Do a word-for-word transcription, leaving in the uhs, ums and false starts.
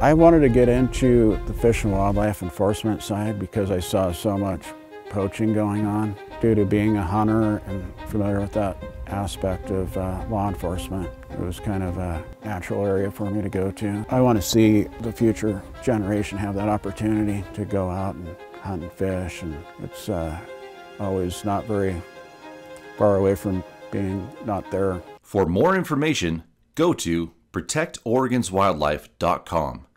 I wanted to get into the fish and wildlife enforcement side because I saw so much poaching going on. Due to being a hunter and familiar with that aspect of uh, law enforcement, it was kind of a natural area for me to go to. I want to see the future generation have that opportunity to go out and hunt and fish, and it's uh, always not very far away from being not there. For more information, go to protect oregons wildlife dot com.